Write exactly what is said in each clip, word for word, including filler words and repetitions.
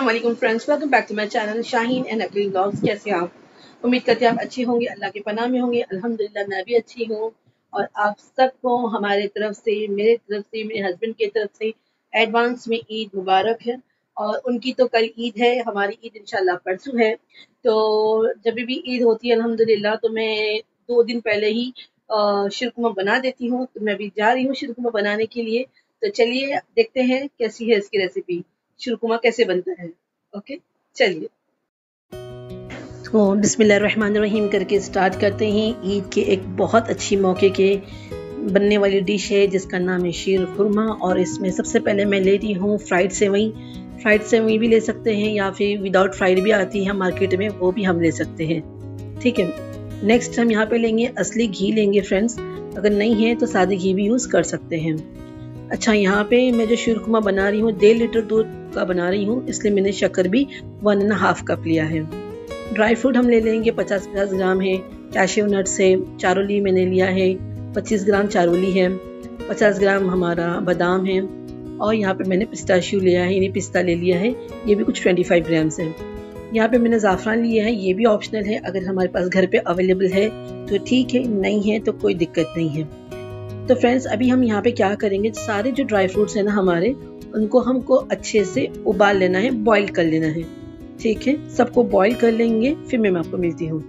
अस्सलाम वालेकुम friends, welcome back to my channel Shaheen and Akeel blogs. कैसे हैं आप? उम्मीद करते हैं आप अच्छे होंगे, अल्लाह के पनाह में होंगे। अल्हम्दुलिल्लाह मैं भी अच्छी हूँ और आप सबको हमारे तरफ से, मेरे तरफ से, मेरे हस्बैंड की तरफ से एडवांस में ईद मुबारक है। और उनकी तो कल ईद है, हमारी ईद इंशाल्लाह परसों है। तो जब भी ईद होती है अल्हम्दुलिल्लाह तो मैं दो दिन पहले ही शिरकुमा बना देती हूँ। तो मैं भी जा रही हूँ शिरकुमा बनाने के लिए। तो चलिए देखते हैं कैसी है इसकी रेसिपी, शिरकुमा कैसे बनता है। ओके चलिए, तो बिस्मिल्लाहिर्रहमानिर्रहीम करके स्टार्ट करते हैं। ईद के एक बहुत अच्छी मौके के बनने वाली डिश है जिसका नाम है शीर खुरमा। और इसमें सबसे पहले मैं ले रही हूँ फ्राइड सेवई। फ्राइड सेवई भी ले सकते हैं या फिर विदाउट फ्राइड भी आती है मार्केट में, वो भी हम ले सकते हैं। ठीक है, नेक्स्ट हम यहाँ पे लेंगे असली घी लेंगे फ्रेंड्स, अगर नहीं है तो सादे घी भी यूज़ कर सकते हैं। अच्छा, यहाँ पे मैं जो शीरकुमा बना रही हूँ डेढ़ लीटर दूध का बना रही हूँ, इसलिए मैंने शक्कर भी वन एंड हाफ कप लिया है। ड्राई फ्रूट हम ले लेंगे पचास पचास ग्राम है। कैश्यू नट्स है, चारोली मैंने लिया है, पच्चीस ग्राम चारोली है, पचास ग्राम हमारा बादाम है। और यहाँ पे मैंने पिस्ताशियो लिया है, यानी पिस्ता ले लिया है, ये भी कुछ पच्चीस ग्राम्स है। यहाँ पे मैंने ज़ाफ़रान लिया है, ये भी ऑप्शनल है, अगर हमारे पास घर पे अवेलेबल है तो ठीक है, नहीं है तो कोई दिक्कत नहीं है। तो फ्रेंड्स अभी हम यहाँ पे क्या करेंगे, सारे जो ड्राई फ्रूट्स हैं ना हमारे, उनको हमको अच्छे से उबाल लेना है, बॉईल कर लेना है। ठीक है, सबको बॉईल कर लेंगे, फिर मैं आपको मिलती हूँ।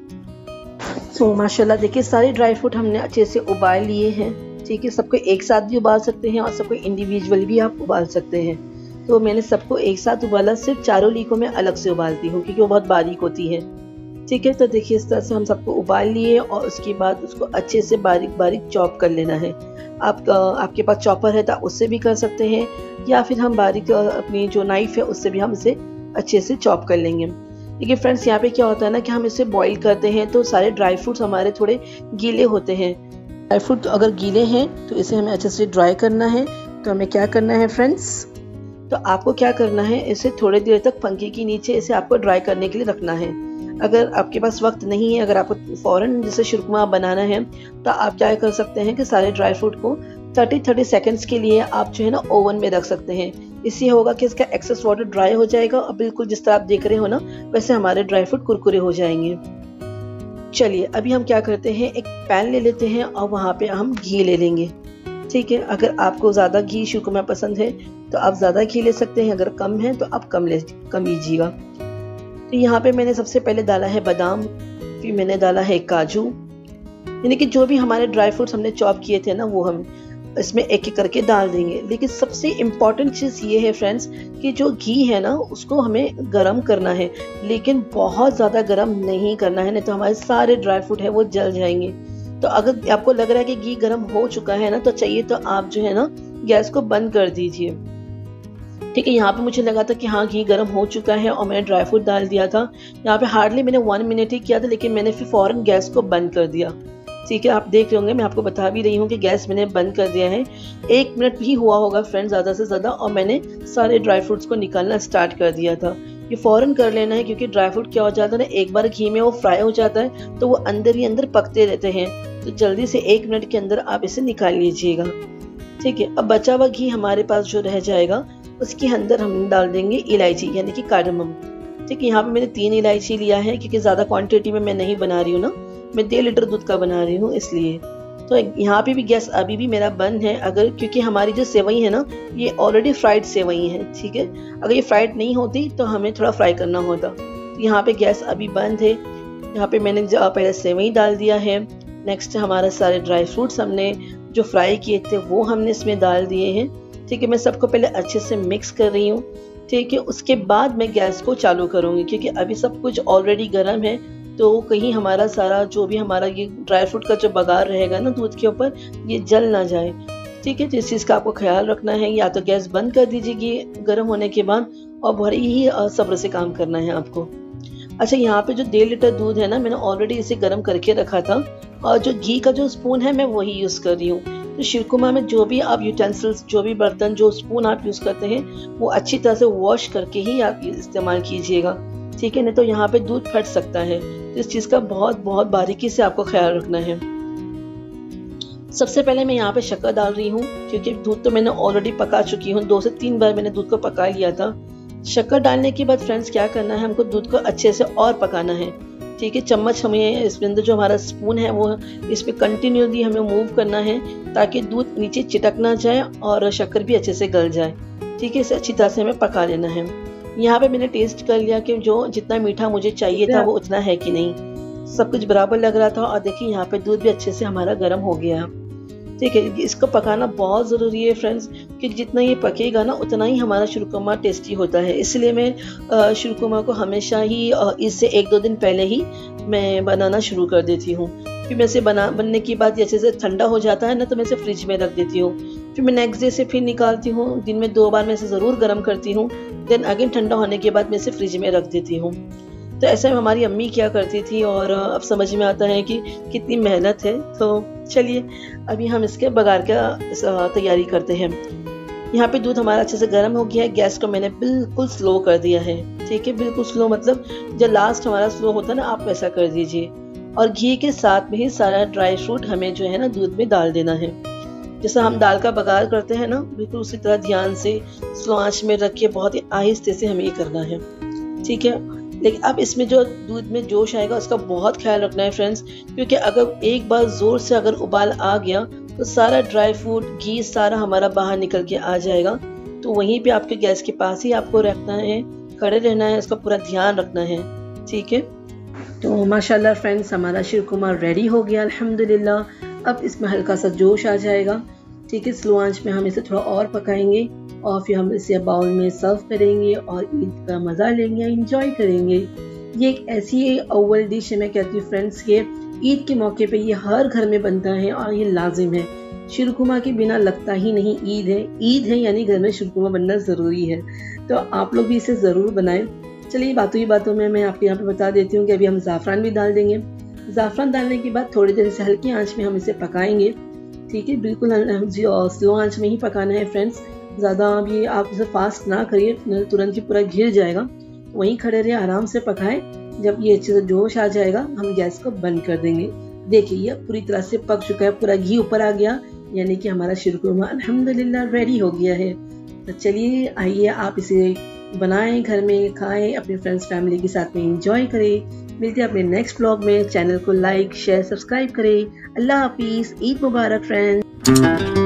तो माशाल्लाह देखिए सारे ड्राई फ्रूट हमने अच्छे से उबाल लिए हैं। ठीक है, सबको एक साथ भी उबाल सकते हैं और सबको इंडिविजुअल भी आप उबाल सकते हैं। तो मैंने सबको एक साथ उबाला, सिर्फ चारोली को मैं अलग से उबालती हूँ क्योंकि वो बहुत बारीक होती है। ठीक है, तो देखिए इस तरह से हम सबको उबाल लिए और उसके बाद उसको अच्छे से बारीक बारीक चॉप कर लेना है। आप आपके पास चॉपर है तो उससे भी कर सकते हैं, या फिर हम बारीक अपनी जो नाइफ है उससे भी हम इसे अच्छे से चॉप कर लेंगे। देखिए फ्रेंड्स यहाँ पे क्या होता है ना कि हम इसे बॉईल करते हैं तो सारे ड्राई फ्रूट्स हमारे थोड़े गीले होते हैं। ड्राई फ्रूट अगर गीले हैं तो इसे हमें अच्छे से ड्राई करना है। तो हमें क्या करना है फ्रेंड्स, तो आपको क्या करना है, इसे थोड़ी देर तक पंखे के नीचे इसे आपको ड्राई करने के लिए रखना है। अगर आपके पास वक्त नहीं है, अगर आपको फ़ौरन जैसे शिरकुमा बनाना है, तो आप क्या कर सकते हैं कि सारे ड्राई फ्रूट को तीस तीस सेकंड्स के लिए आप जो है ना ओवन में रख सकते हैं। इससे होगा कि इसका एक्सेस वाटर ड्राई हो जाएगा और बिल्कुल जिस तरह आप देख रहे हो ना वैसे हमारे ड्राई फ्रूट कुरकुरे हो जाएंगे। चलिए अभी हम क्या करते हैं, एक पैन ले लेते हैं और वहाँ पे हम घी ले लेंगे। ठीक है, अगर आपको ज़्यादा घी शिरकुमा पसंद है तो आप ज़्यादा घी ले सकते हैं, अगर कम है तो आप कम ले कम लीजिएगा। तो यहाँ पे मैंने सबसे पहले डाला है बादाम, फिर मैंने डाला है काजू, यानी कि जो भी हमारे ड्राई फ्रूट्स हमने चॉप किए थे ना वो हम इसमें एक एक करके डाल देंगे। लेकिन सबसे इम्पॉर्टेंट चीज़ ये है फ्रेंड्स कि जो घी है ना उसको हमें गरम करना है, लेकिन बहुत ज़्यादा गरम नहीं करना है, नहीं तो हमारे सारे ड्राई फ्रूट है वो जल जाएंगे। तो अगर आपको लग रहा है कि घी गरम हो चुका है ना तो चाहिए तो आप जो है ना गैस को बंद कर दीजिए। ठीक है, यहाँ पे मुझे लगा था कि हाँ घी गर्म हो चुका है और मैंने ड्राई फ्रूट डाल दिया था। यहाँ पे हार्डली मैंने वन मिनट ही किया था, लेकिन मैंने फिर फ़ौरन गैस को बंद कर दिया। ठीक है, आप देख रहे होंगे, मैं आपको बता भी रही हूँ कि गैस मैंने बंद कर दिया है। एक मिनट भी हुआ होगा फ्रेंड्स ज़्यादा से ज़्यादा, और मैंने सारे ड्राई फ्रूट्स को निकालना स्टार्ट कर दिया था। ये फ़ौरन कर लेना है क्योंकि ड्राई फ्रूट क्या हो जाता है ना, एक बार घी में वो फ्राई हो जाता है तो वो अंदर ही अंदर पकते रहते हैं। तो जल्दी से एक मिनट के अंदर आप इसे निकाल लीजिएगा। ठीक है, अब बचा हुआ घी हमारे पास जो रह जाएगा उसके अंदर हम डाल देंगे इलायची यानी कि कार्डमम। ठीक है, यहाँ पे मैंने तीन इलायची लिया है क्योंकि ज़्यादा क्वांटिटी में मैं नहीं बना रही हूँ ना, मैं डेढ़ लीटर दूध का बना रही हूँ इसलिए। तो यहाँ पे भी गैस अभी भी मेरा बंद है, अगर क्योंकि हमारी जो सेवई है ना ये ऑलरेडी फ्राइड सेवई है। ठीक है, अगर ये फ्राइड नहीं होती तो हमें थोड़ा फ्राई करना होता। तो यहाँ पे गैस अभी बंद है। यहाँ पे मैंने पहले सेवई डाल दिया है। नेक्स्ट हमारे सारे ड्राई फ्रूट्स हमने जो फ्राई किए थे वो हमने इसमें डाल दिए हैं। ठीक है, मैं सबको पहले अच्छे से मिक्स कर रही हूँ। ठीक है, उसके बाद मैं गैस को चालू करूँगी क्योंकि अभी सब कुछ ऑलरेडी गर्म है, तो कहीं हमारा सारा जो भी हमारा ये ड्राई फ्रूट का जो बघार रहेगा ना दूध के ऊपर ये जल ना जाए। ठीक है, तो इस चीज़ का आपको ख्याल रखना है। या तो गैस बंद कर दीजिएगी गर्म होने के बाद, और बड़े ही सब्र से काम करना है आपको। अच्छा, यहाँ पे जो डेढ़ लीटर दूध है ना मैंने ऑलरेडी इसे गर्म करके रखा था, और जो घी का जो स्पून है मैं वही यूज़ कर रही हूँ। तो शिरकुमा में जो भी आप यूटेंसिल्स, जो भी बर्तन, जो स्पून आप यूज़ करते हैं वो अच्छी तरह से वॉश करके ही आप इस्तेमाल कीजिएगा। ठीक है, नहीं तो यहाँ पे दूध फट सकता है। तो इस चीज़ का बहुत बहुत बारीकी से आपको ख्याल रखना है। सबसे पहले मैं यहाँ पे शक्कर डाल रही हूँ क्योंकि दूध तो मैंने ऑलरेडी पका चुकी हूँ, दो से तीन बार मैंने दूध को पका लिया था। शक्कर डालने के बाद फ्रेंड्स क्या करना है, हमको दूध को अच्छे से और पकाना है। ठीक है, चम्मच हमें इसके अंदर जो हमारा स्पून है वो इस पर कंटिन्यूली हमें मूव करना है ताकि दूध नीचे चिटक ना जाए और शक्कर भी अच्छे से गल जाए। ठीक है, इसे अच्छी तरह से हमें पका लेना है। यहाँ पे मैंने टेस्ट कर लिया कि जो जितना मीठा मुझे चाहिए था वो उतना है कि नहीं, सब कुछ बराबर लग रहा था। और देखिए यहाँ पे दूध भी अच्छे से हमारा गर्म हो गया। ठीक है, इसको पकाना बहुत ज़रूरी है फ्रेंड्स, कि जितना ये पकेगा ना उतना ही हमारा शीरकुरमा टेस्टी होता है। इसलिए मैं शीरकुरमा को हमेशा ही इससे एक दो दिन पहले ही मैं बनाना शुरू कर देती हूँ। फिर मैं इसे बना बनने के बाद अच्छे से ठंडा हो जाता है ना, तो मैं इसे फ्रिज में रख देती हूँ। फिर मैं नेक्स्ट डे से फिर निकालती हूँ, दिन में दो बार मैं इसे ज़रूर गर्म करती हूँ। देन अगेन ठंडा होने के बाद मैं इसे फ्रिज में रख देती हूँ। तो ऐसे हमारी अम्मी क्या करती थी और अब समझ में आता है कि कितनी मेहनत है। तो चलिए अभी हम इसके बघार का तैयारी करते हैं। यहाँ पे दूध हमारा अच्छे से गर्म हो गया है। गैस को मैंने बिल्कुल स्लो कर दिया है। ठीक है, बिल्कुल स्लो, मतलब जब लास्ट हमारा स्लो होता है ना, आप वैसा कर दीजिए। और घी के साथ में ही सारा ड्राई फ्रूट हमें जो है ना दूध में डाल देना है। जैसा हम दाल का बघार करते हैं ना, बिल्कुल उसी तरह ध्यान से स्लो आंच में रख के बहुत ही आहिस्ते से हमें ये करना है। ठीक है, लेकिन अब इसमें जो दूध में जोश आएगा उसका बहुत ख्याल रखना है फ्रेंड्स, क्योंकि अगर एक बार जोर से अगर उबाल आ गया तो सारा ड्राई फ्रूट घी सारा हमारा बाहर निकल के आ जाएगा। तो वहीं पे आपके गैस के पास ही आपको रखना है, खड़े रहना है, उसका पूरा ध्यान रखना है। ठीक है, तो माशाल्लाह फ्रेंड्स हमारा शीरकुरमा रेडी हो गया अल्हम्दुलिल्लाह। अब इसमें हल्का सा जोश आ जाएगा। ठीक है, स्लो आंच में हम इसे थोड़ा और पकाएंगे और फिर हम इसे बाउल में सर्व करेंगे और ईद का मज़ा लेंगे, एंजॉय करेंगे। ये एक ऐसी अव्वल डिश है, मैं कहती हूँ फ्रेंड्स, ये ईद के मौके पे ये हर घर में बनता है और ये लाजिम है। शीरकुरमा के बिना लगता ही नहीं ईद है। ईद है यानी घर में शीरकुरमा बनना ज़रूरी है। तो आप लोग भी इसे ज़रूर बनाएं। चलिए बातों ही बातों में मैं आपको यहाँ पे बता देती हूँ कि अभी हम ज़ाफ़रान भी डाल देंगे। ज़ाफ़रान डालने के बाद थोड़ी देर से हल्की आँच में हम इसे पकाएंगे। ठीक है, बिल्कुल स्लो आँच में ही पकाना है फ्रेंड्स। ज़्यादा अभी आप इसे फास्ट ना करिए, तुरंत ही पूरा घिर जाएगा। वहीं खड़े रहिए, आराम से पकाएं। जब ये अच्छे से जोश आ जाएगा हम गैस को बंद कर देंगे। देखिए ये पूरी तरह से पक चुका है, पूरा घी ऊपर आ गया, यानी कि हमारा शीरकुरमा अल्हम्दुलिल्लाह रेडी हो गया है। तो चलिए आइए आप इसे बनाएं, घर में खाएं, अपने फ्रेंड्स फैमिली के साथ में एंजॉय करें। मिलते हैं अपने नेक्स्ट व्लॉग में। चैनल को लाइक शेयर सब्सक्राइब करें। अल्लाह हाफिज़, ईद मुबारक फ्रेंड्स।